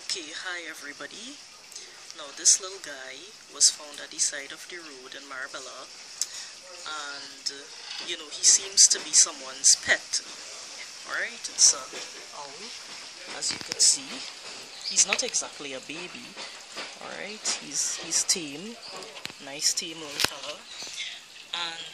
Okay, hi everybody. Now this little guy was found at the side of the road in Marabella, and he seems to be someone's pet. Alright, it's a owl, as you can see. He's not exactly a baby. Alright, he's tame, nice tame little fella, and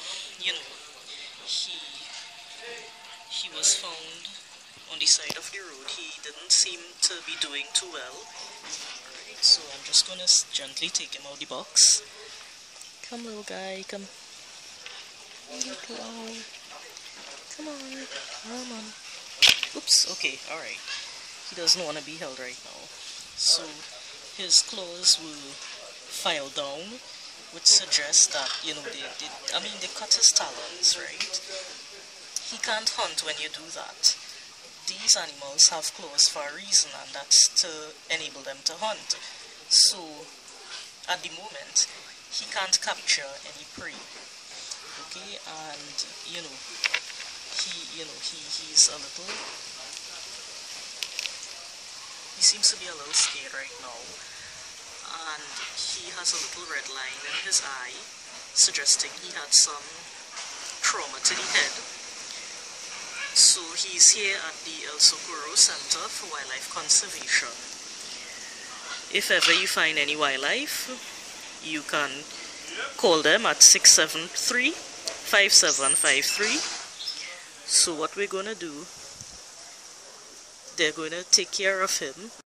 he was found on the side of the road. He didn't seem to be doing too well. Alright, so I'm just gonna gently take him out the box. Come, little guy, come. Little owl. Come on, come on. Oops, okay, alright. He doesn't want to be held right now. So his claws were filed down, which suggests that, they cut his talons, right? He can't hunt when you do that. These animals have claws for a reason, and that's to enable them to hunt. So, at the moment, he can't capture any prey. Okay, and he's a little. He seems to be a little scared right now, and he has a little red line in his eye, suggesting he had some trauma to the head. So he's here at the El Socorro Center for Wildlife Conservation. If ever you find any wildlife, you can call them at 673-5753. So what we're going to do, they're going to take care of him.